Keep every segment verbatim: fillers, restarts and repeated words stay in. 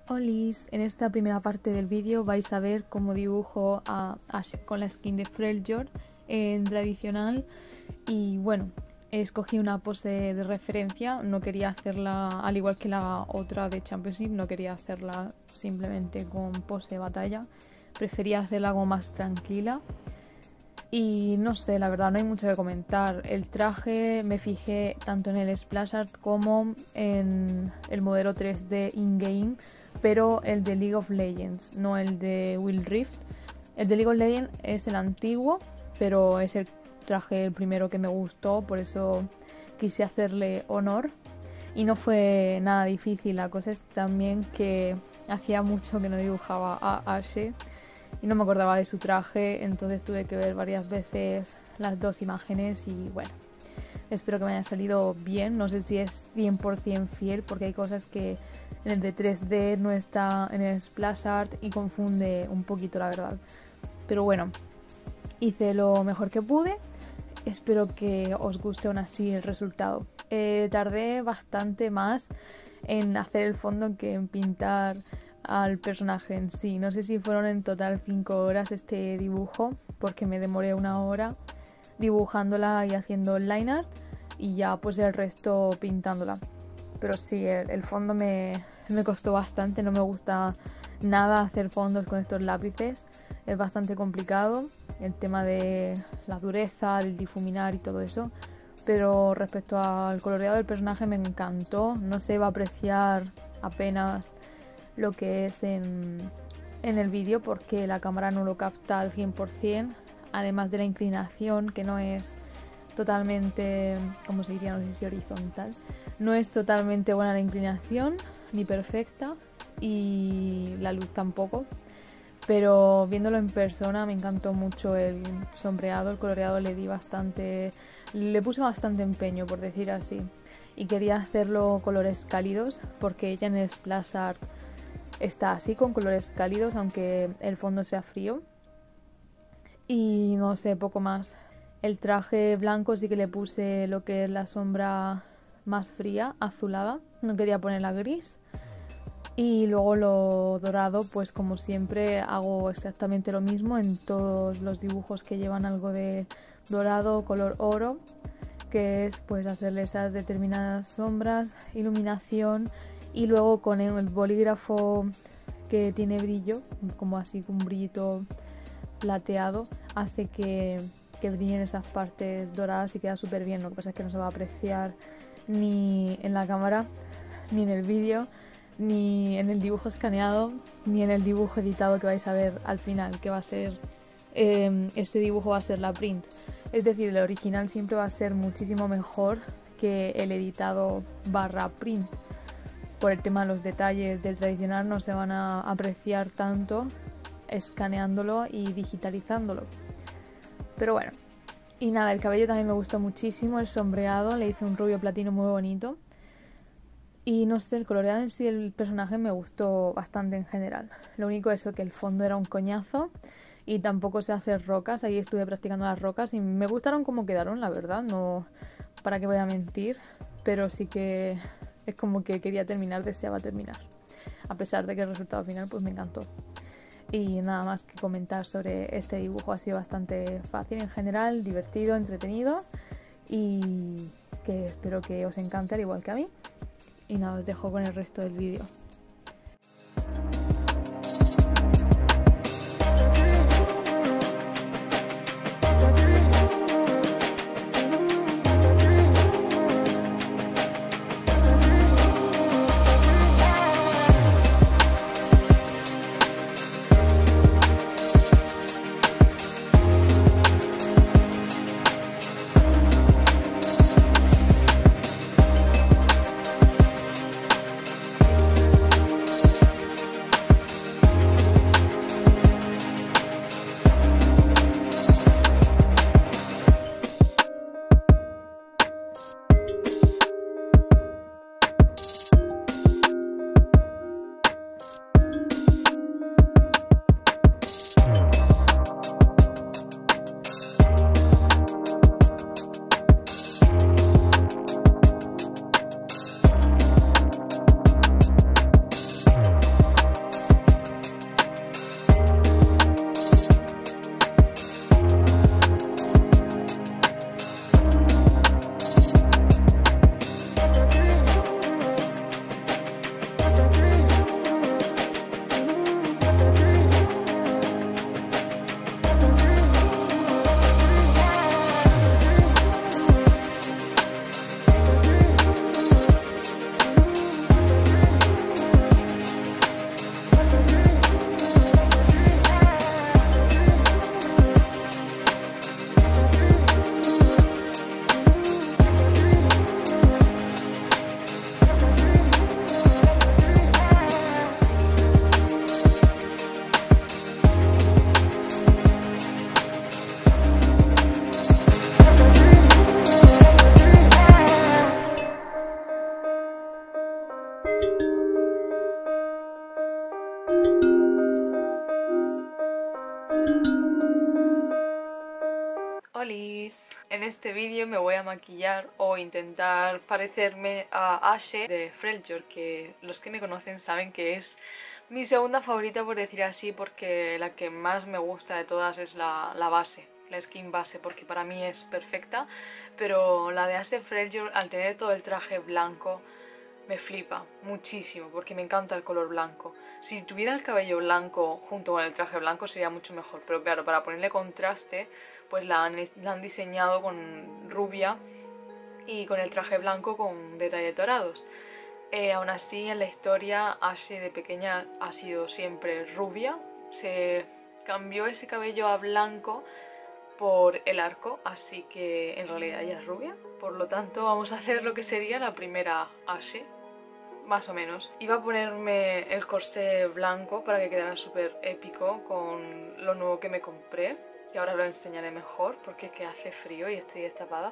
Olis, en esta primera parte del vídeo vais a ver cómo dibujo a Ash con la skin de Freljord en tradicional. Y bueno, escogí una pose de referencia, no quería hacerla al igual que la otra de Championship, no quería hacerla simplemente con pose de batalla, prefería hacerla algo más tranquila. Y no sé, la verdad no hay mucho que comentar. El traje me fijé tanto en el splash art como en el modelo tres D in-game, pero el de League of Legends, no el de Wild Rift. El de League of Legends es el antiguo, pero es el traje el primero que me gustó, por eso quise hacerle honor. Y no fue nada difícil, la cosa es también que hacía mucho que no dibujaba a Ashe y no me acordaba de su traje, entonces tuve que ver varias veces las dos imágenes y bueno, espero que me haya salido bien. No sé si es cien por cien fiel porque hay cosas que en el de tres D no está en el splash art y confunde un poquito, la verdad. Pero bueno, hice lo mejor que pude, espero que os guste aún así el resultado. Eh, tardé bastante más en hacer el fondo que en pintar al personaje en sí. No sé si fueron en total cinco horas este dibujo, porque me demoré una hora dibujándola y haciendo el line art y ya pues el resto pintándola. Pero sí, el, el fondo me, me costó bastante, no me gusta nada hacer fondos con estos lápices, es bastante complicado el tema de la dureza, el difuminar y todo eso. Pero respecto al coloreado del personaje me encantó, no se va a apreciar apenas lo que es en, en el vídeo porque la cámara no lo capta al cien por cien, además de la inclinación que no es totalmente, ¿cómo se diría? No sé si horizontal, no es totalmente buena la inclinación ni perfecta y la luz tampoco, pero viéndolo en persona me encantó mucho el sombreado, el coloreado le di bastante, le puse bastante empeño por decir así y quería hacerlo colores cálidos porque ella en el splash art está así con colores cálidos aunque el fondo sea frío y no sé, poco más. El traje blanco sí que le puse lo que es la sombra más fría, azulada, no quería ponerla gris. Y luego lo dorado, pues como siempre hago exactamente lo mismo en todos los dibujos que llevan algo de dorado, color oro, que es pues hacerle esas determinadas sombras, iluminación. Y luego con el bolígrafo que tiene brillo, como así un brillito plateado, hace que, que brillen esas partes doradas y queda súper bien. Lo que pasa es que no se va a apreciar ni en la cámara, ni en el vídeo, ni en el dibujo escaneado, ni en el dibujo editado que vais a ver al final, que va a ser, eh, ese dibujo va a ser la print. Es decir, el original siempre va a ser muchísimo mejor que el editado barra print. Por el tema de los detalles del tradicional no se van a apreciar tanto escaneándolo y digitalizándolo. Pero bueno, y nada, el cabello también me gustó muchísimo, el sombreado, le hice un rubio platino muy bonito. Y no sé, el coloreado en sí del personaje me gustó bastante en general. Lo único es que el fondo era un coñazo y tampoco sé hacer rocas. Ahí estuve practicando las rocas y me gustaron como quedaron, la verdad. No, para qué voy a mentir, pero sí que es como que quería terminar, deseaba terminar. A pesar de que el resultado final pues me encantó. Y nada más que comentar sobre este dibujo, ha sido bastante fácil en general, divertido, entretenido y que espero que os encante al igual que a mí. Y nada, os dejo con el resto del vídeo. este vídeo me voy a maquillar o intentar parecerme a Ashe de Freljord, que los que me conocen saben que es mi segunda favorita, por decir así, porque la que más me gusta de todas es la, la base, la skin base, porque para mí es perfecta, pero la de Ashe Freljord, al tener todo el traje blanco, me flipa muchísimo, porque me encanta el color blanco. Si tuviera el cabello blanco junto con el traje blanco sería mucho mejor, pero claro, para ponerle contraste, pues la han, la han diseñado con rubia y con el traje blanco con detalles dorados. Eh, aún así, en la historia, Ashe de pequeña ha sido siempre rubia. Se cambió ese cabello a blanco por el arco, así que en realidad ella es rubia. Por lo tanto, vamos a hacer lo que sería la primera Ashe, más o menos. Iba a ponerme el corsé blanco para que quedara súper épico con lo nuevo que me compré, que ahora lo enseñaré mejor porque es que hace frío y estoy destapada.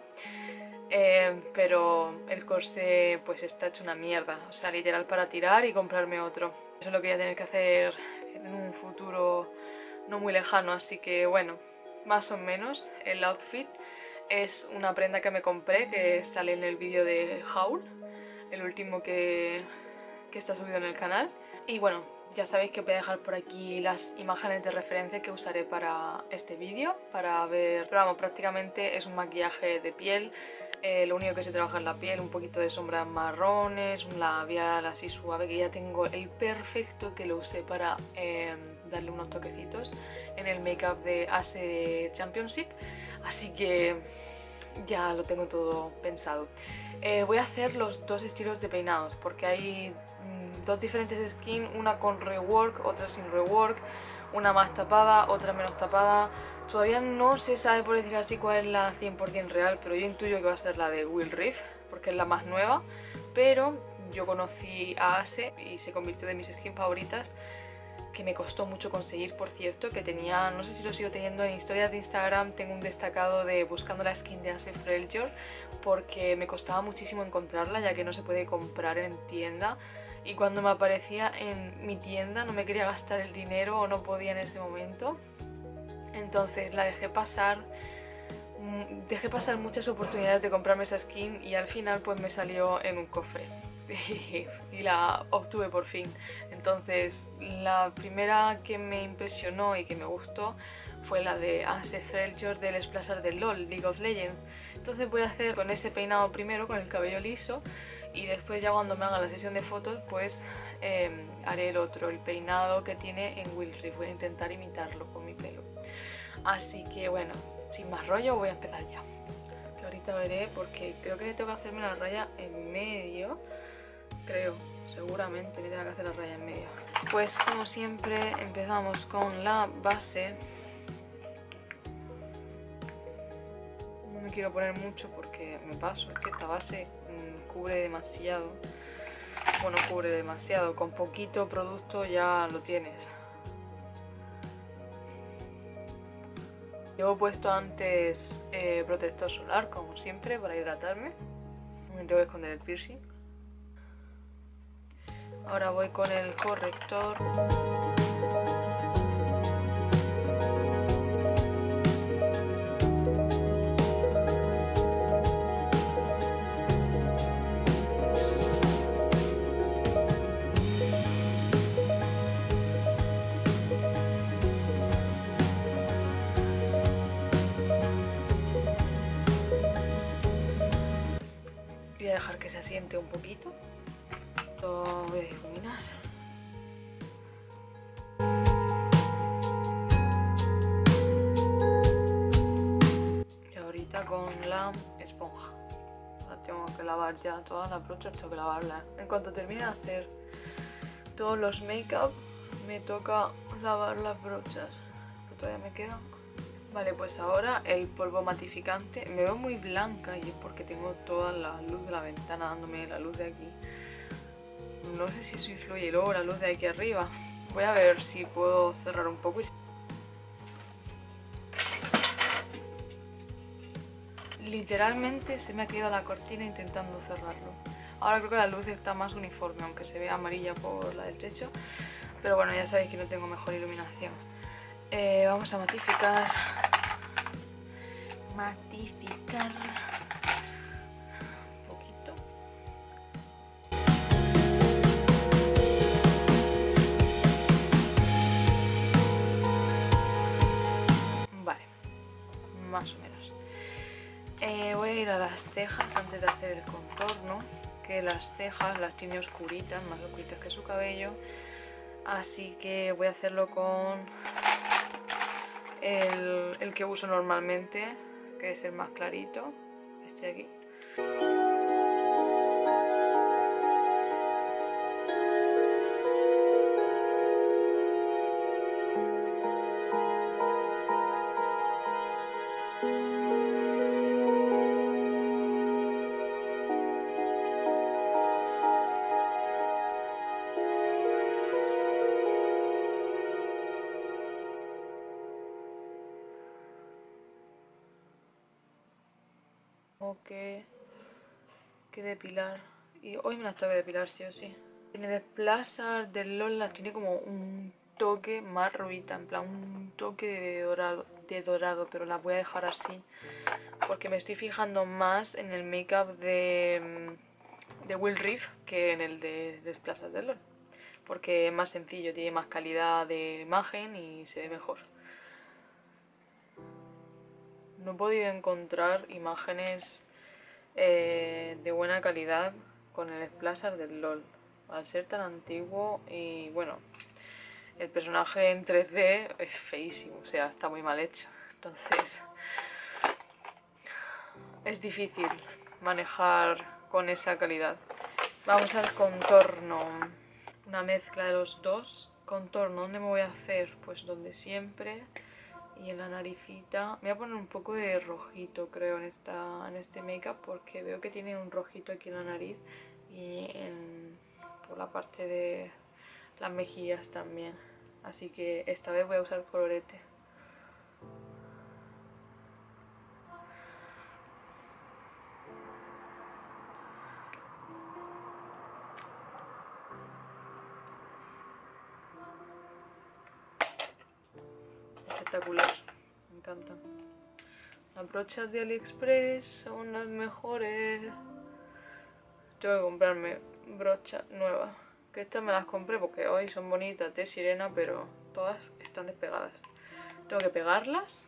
Eh, pero el corsé pues está hecho una mierda, o sea, literal para tirar y comprarme otro. Eso es lo que voy a tener que hacer en un futuro no muy lejano, así que bueno, más o menos el outfit es una prenda que me compré que sale en el vídeo de Haul, el último que, que está subido en el canal. Y bueno, ya sabéis que voy a dejar por aquí las imágenes de referencia que usaré para este vídeo, para ver, pero vamos, prácticamente es un maquillaje de piel. Eh, lo único que se trabaja es la piel, un poquito de sombras marrones, un labial así suave, que ya tengo el perfecto, que lo usé para eh, darle unos toquecitos en el make-up de Ashe Championship, así que ya lo tengo todo pensado. Eh, voy a hacer los dos estilos de peinados, porque hay mmm, dos diferentes skins, una con rework, otra sin rework, una más tapada, otra menos tapada. Todavía no se sabe, por decir así, cuál es la cien por cien real, pero yo intuyo que va a ser la de Will Reef, porque es la más nueva. Pero yo conocí a Ashe y se convirtió de mis skins favoritas, que me costó mucho conseguir, por cierto, que tenía, no sé si lo sigo teniendo en historias de Instagram, tengo un destacado de buscando la skin de Ashe Freljord, porque me costaba muchísimo encontrarla, ya que no se puede comprar en tienda. Y cuando me aparecía en mi tienda no me quería gastar el dinero o no podía en ese momento. Entonces la dejé pasar, dejé pasar muchas oportunidades de comprarme esa skin y al final pues me salió en un cofre y la obtuve por fin. Entonces la primera que me impresionó y que me gustó fue la de Ashe Freljord del Splasher de LOL, League of Legends. Entonces voy a hacer con ese peinado primero, con el cabello liso, y después ya cuando me haga la sesión de fotos pues eh, haré el otro, el peinado que tiene en Will Reef. Voy a intentar imitarlo con mi pelo. Así que bueno, sin más rollo voy a empezar ya. Que ahorita veré, porque creo que tengo que hacerme la raya en medio. Creo, seguramente me tengo que hacer la raya en medio. Pues como siempre empezamos con la base. No me quiero poner mucho porque me paso, es que esta base mmm, cubre demasiado. Bueno, cubre demasiado, con poquito producto ya lo tienes. Llevo puesto antes eh, protector solar, como siempre, para hidratarme. Me tengo que esconder el piercing. Ahora voy con el corrector. Voy a dejar que se asiente un poquito. Lo voy a difuminar. Y ahorita con la esponja. Ahora tengo que lavar ya todas las brochas, tengo que lavarlas. En cuanto termine de hacer todos los make-up, me toca lavar las brochas. Pero todavía me quedan. Vale, pues ahora el polvo matificante. Me veo muy blanca y es porque tengo toda la luz de la ventana dándome la luz de aquí. No sé si eso influye. Y luego la luz de aquí arriba. Voy a ver si puedo cerrar un poco. Literalmente se me ha quedado la cortina intentando cerrarlo. Ahora creo que la luz está más uniforme, aunque se vea amarilla por la del techo. Pero bueno, ya sabéis que no tengo mejor iluminación. Eh, vamos a matificar. Matificar. echar un poquito. Vale, más o menos. Eh, voy a ir a las cejas antes de hacer el contorno, que las cejas las tiene oscuritas, más oscuritas que su cabello. Así que voy a hacerlo con el, el que uso normalmente, que es el más clarito, este de aquí. Que, que depilar, y hoy me las tengo que depilar sí o sí. En el splasher del LOL las tiene como un toque más rubita, en plan un toque de dorado, de dorado, pero las voy a dejar así porque me estoy fijando más en el make-up de, de Will Reef que en el de, de splasher del LOL, porque es más sencillo, tiene más calidad de imagen y se ve mejor. No he podido encontrar imágenes Eh, de buena calidad con el splasher del LOL, al ser tan antiguo. Y bueno, el personaje en tres D es feísimo, o sea, está muy mal hecho, entonces es difícil manejar con esa calidad. Vamos al contorno, una mezcla de los dos. Contorno, ¿dónde me voy a hacer? Pues donde siempre. Y en la naricita me voy a poner un poco de rojito, creo, en, esta, en este make-up, porque veo que tiene un rojito aquí en la nariz y en, por la parte de las mejillas también. Así que esta vez voy a usar colorete. Espectacular, me encantan. Las brochas de AliExpress son las mejores. Tengo que comprarme brocha nueva, que estas me las compré porque hoy son bonitas de sirena, pero todas están despegadas. Tengo que pegarlas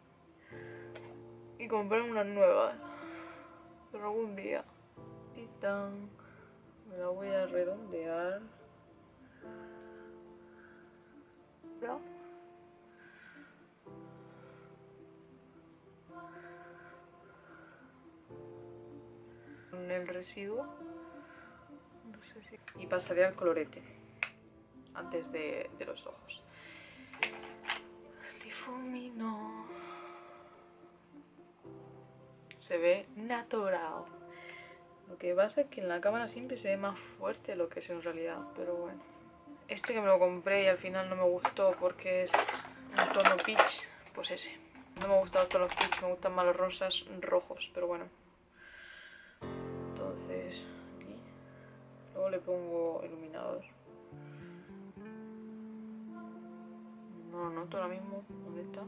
y comprar unas nuevas, pero algún día. Y tan, me la voy a redondear. ¿No? Con el residuo, no sé si... y pasaría al colorete antes de, de los ojos. Difumino. Se ve natural. Lo que pasa es que en la cámara siempre se ve más fuerte de lo que es en realidad, pero bueno. Este que me lo compré y al final no me gustó porque es un tono peach, pues ese. No me gustan los tonos peach, me gustan más los rosas rojos, pero bueno. Entonces, aquí. Luego le pongo iluminador. No lo noto ahora mismo. ¿Dónde está?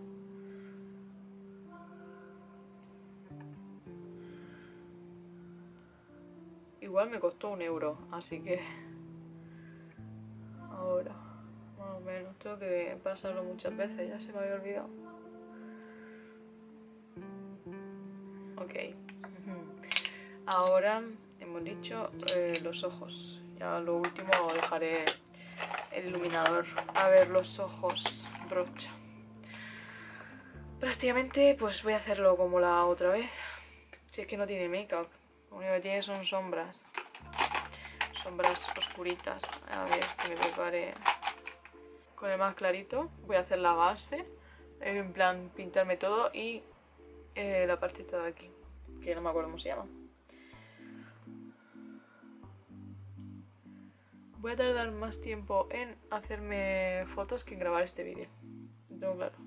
Igual me costó un euro, así que ahora, más o menos, tengo que pasarlo muchas veces, ya se me había olvidado. Ok. Ahora hemos dicho eh, los ojos. Ya lo último dejaré el iluminador. A ver, los ojos, brocha. Prácticamente pues voy a hacerlo como la otra vez. Si es que no tiene make-up. Lo único que tiene son sombras. Sombras oscuritas. A ver, que me prepare con el más clarito. Voy a hacer la base. En plan, pintarme todo y eh, la partita de aquí. Que no me acuerdo cómo se llama. Voy a tardar más tiempo en hacerme fotos que en grabar este vídeo. Lo tengo claro.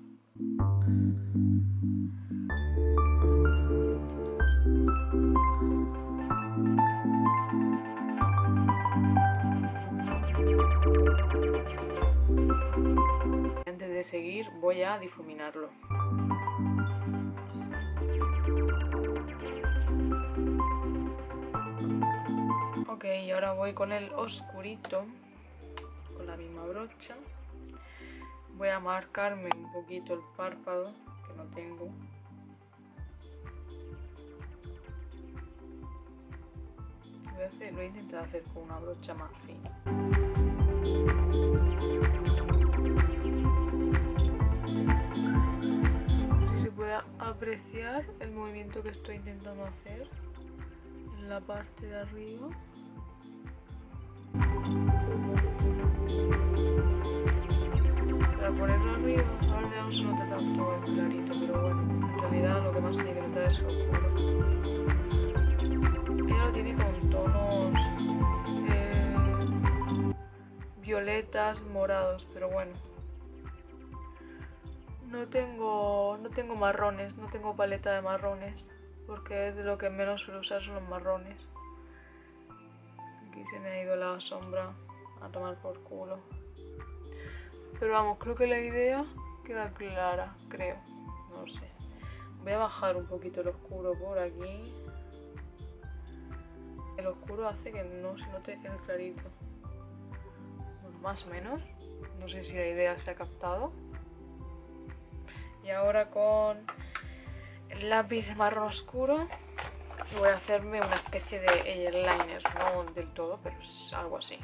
Antes de seguir voy a difuminarlo. y ahora voy con el oscurito, con la misma brocha. Voy a marcarme un poquito el párpado, que no tengo. Voy a, hacer, voy a intentar hacer con una brocha más fina. No sé si se puede apreciar el movimiento que estoy intentando hacer en la parte de arriba. Para ponerlo arriba, ahora ya no se nota tanto el clarito, pero bueno, en realidad lo que más tiene que notar es el oscuro. Ella lo tiene con tonos eh, violetas, morados, pero bueno. No tengo, no tengo marrones, no tengo paleta de marrones, porque es de lo que menos suelo usar son los marrones. Aquí se me ha ido la sombra a tomar por culo. Pero vamos, creo que la idea queda clara, creo. No sé. Voy a bajar un poquito el oscuro por aquí. El oscuro hace que no se note el clarito. Bueno, más o menos. No sé si la idea se ha captado. Y ahora con el lápiz marrón oscuro voy a hacerme una especie de eyeliner. No del todo, pero es algo así.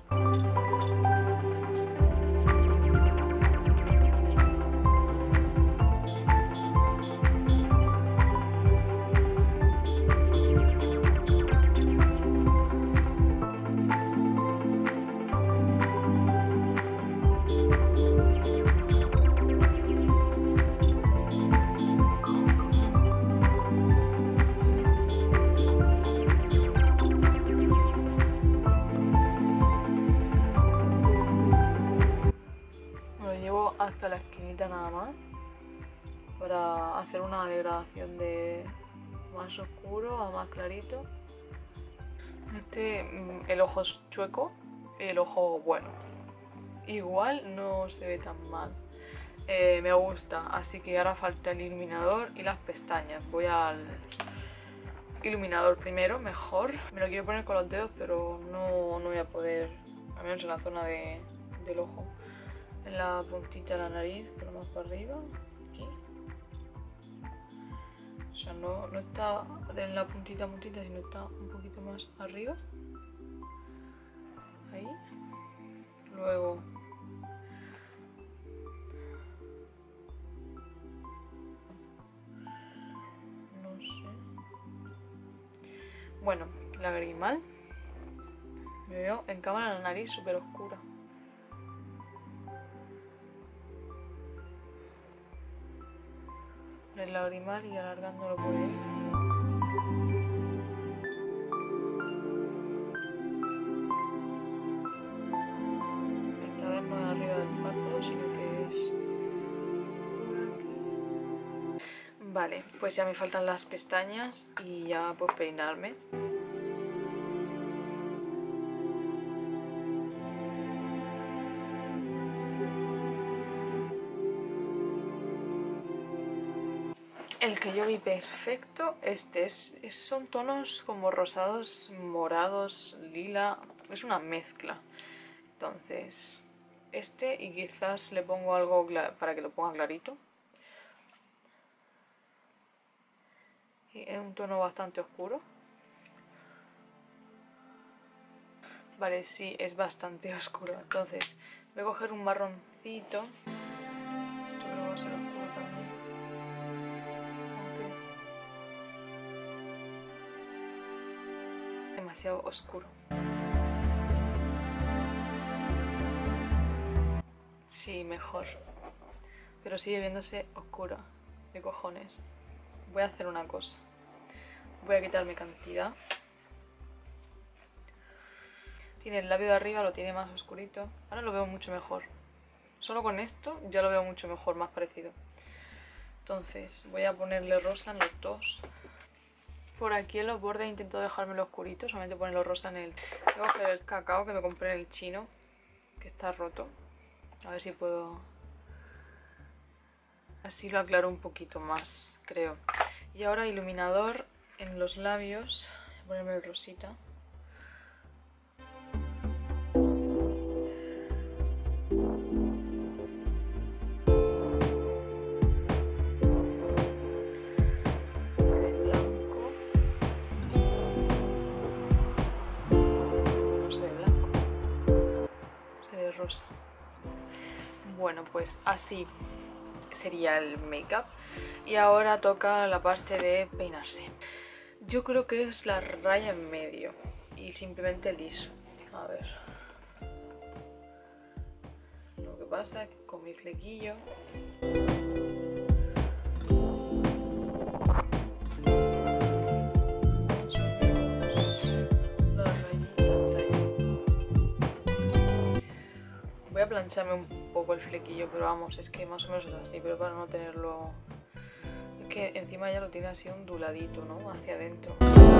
Hasta la esquinita nada más para hacer una degradación de más oscuro a más clarito. Este, el ojo es chueco y el ojo bueno, igual no se ve tan mal. Eh, me gusta, así que ahora falta el iluminador y las pestañas. Voy al iluminador primero, mejor. Me lo quiero poner con los dedos, pero no, no voy a poder, al menos en la zona de, del ojo. En la puntita de la nariz, pero más para arriba, aquí. O sea, no, no está en la puntita puntita, sino está un poquito más arriba. Ahí. Luego no sé. Bueno, lagrimal. Me veo en cámara la nariz súper oscura. El lagrimal y alargándolo por ahí. Esta vez no es arriba del párpado, sino que es por aquí. Vale, pues ya me faltan las pestañas y ya puedo peinarme. El que yo vi perfecto, este es, es, son tonos como rosados, morados, lila, es una mezcla. Entonces, este y quizás le pongo algo para que lo ponga clarito. Y es un tono bastante oscuro. Vale, sí, es bastante oscuro. Entonces, voy a coger un marroncito. Esto creo que va a ser oscuro también. Demasiado oscuro. Sí, mejor. Pero sigue viéndose oscura. De cojones. Voy a hacer una cosa. Voy a quitarme cantidad. Tiene el labio de arriba, lo tiene más oscurito. Ahora lo veo mucho mejor. Solo con esto ya lo veo mucho mejor, más parecido. Entonces voy a ponerle rosa en los dos. Por aquí en los bordes intento dejármelo oscurito, solamente ponerlo rosa en el... Voy a coger el cacao que me compré en el chino, que está roto. A ver si puedo... Así lo aclaro un poquito más, creo. Y ahora iluminador en los labios. Voy a ponerme el rosita. rosa. Bueno, pues así sería el make-up. Y ahora toca la parte de peinarse. Yo creo que es la raya en medio y simplemente liso. A ver. Lo que pasa es que con mi flequillo voy a plancharme un poco el flequillo, pero vamos, es que más o menos es así, pero para no tenerlo... Es que encima ya lo tiene así onduladito, ¿no? Hacia adentro.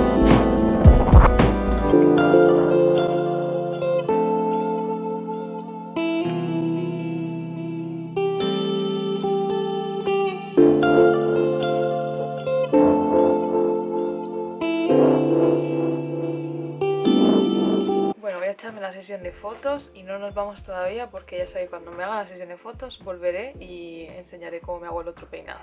Bueno, voy a echarme la sesión de fotos y no nos vamos todavía porque ya sabéis, cuando me haga la sesión de fotos volveré y enseñaré cómo me hago el otro peinado.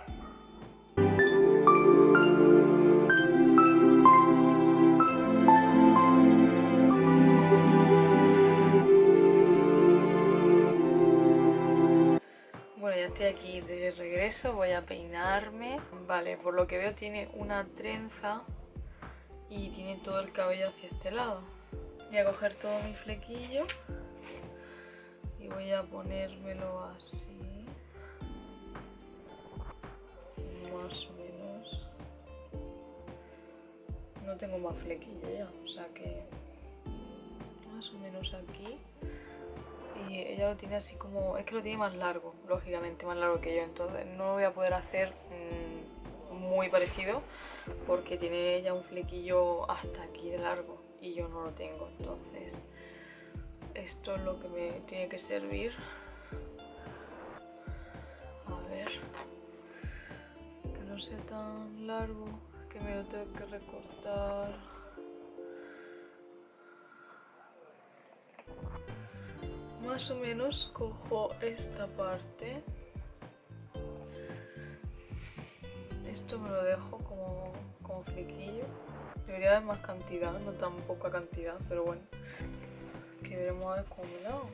Bueno, ya estoy aquí de regreso, voy a peinarme. Vale, por lo que veo tiene una trenza y tiene todo el cabello hacia este lado. Voy a coger todo mi flequillo y voy a ponérmelo así, más o menos. No tengo más flequillo ya, o sea que más o menos aquí. Y ella lo tiene así como... es que lo tiene más largo, lógicamente más largo que yo, entonces no lo voy a poder hacer mmm, muy parecido porque tiene ella un flequillo hasta aquí de largo y yo no lo tengo, entonces esto es lo que me tiene que servir. A ver, que no sea tan largo, que me lo tengo que recortar. Más o menos cojo esta parte, esto me lo dejo como, como flequillo. Debería haber más cantidad, no tan poca cantidad, pero bueno, que veremos a ver cómo me lo hago.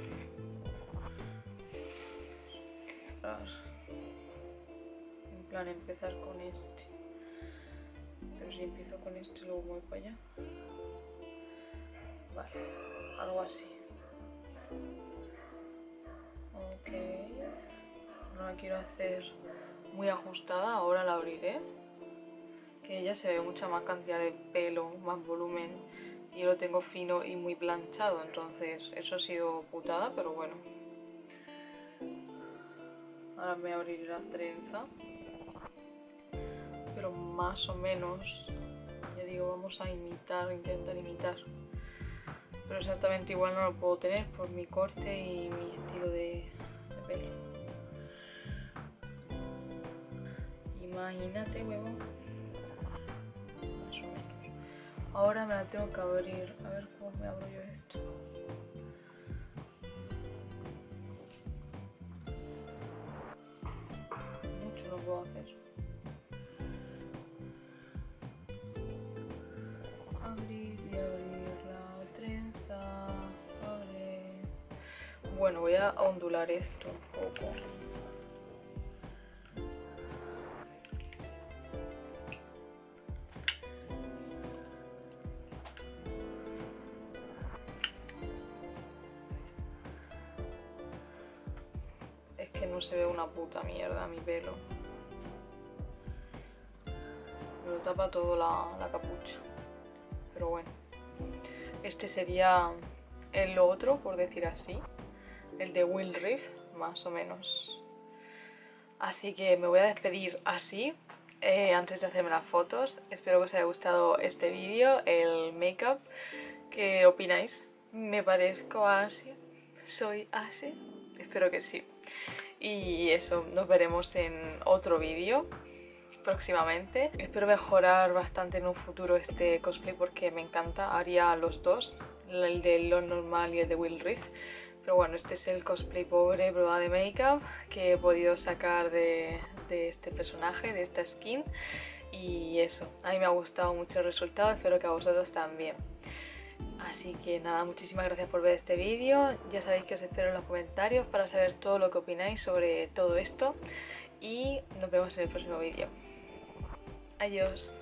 En plan, empezar con este, pero si empiezo con este y luego me voy para allá. Vale, algo así. Ok, no la quiero hacer muy ajustada, ahora la abriré. Que ella se ve mucha más cantidad de pelo, más volumen, y yo lo tengo fino y muy planchado, entonces eso ha sido putada, pero bueno. Ahora me abriré la trenza, pero más o menos, ya digo, vamos a imitar, intentar imitar. Pero exactamente igual no lo puedo tener por mi corte y mi estilo de, de pelo. Imagínate, huevón. Ahora me la tengo que abrir. A ver cómo me abro yo esto. Mucho no puedo hacer. Abrir y abrir la trenza. Abre. Bueno, voy a ondular esto un poco. No se ve una puta mierda mi pelo. Me lo tapa todo la, la capucha. Pero bueno. Este sería el otro, por decir así. El de Will Reef, más o menos. Así que me voy a despedir así. Eh, antes de hacerme las fotos. Espero que os haya gustado este vídeo. El make-up. ¿Qué opináis? ¿Me parezco a Asia? ¿Soy Asia? Espero que sí. Y eso, nos veremos en otro vídeo próximamente. Espero mejorar bastante en un futuro este cosplay porque me encanta. Haría los dos, el de Lon normal y el de Will Reef. Pero bueno, este es el cosplay pobre, prueba de make-up que he podido sacar de, de este personaje, de esta skin. Y eso, a mí me ha gustado mucho el resultado, espero que a vosotros también. Así que nada, muchísimas gracias por ver este vídeo. Ya sabéis que os espero en los comentarios para saber todo lo que opináis sobre todo esto. Y nos vemos en el próximo vídeo. Adiós.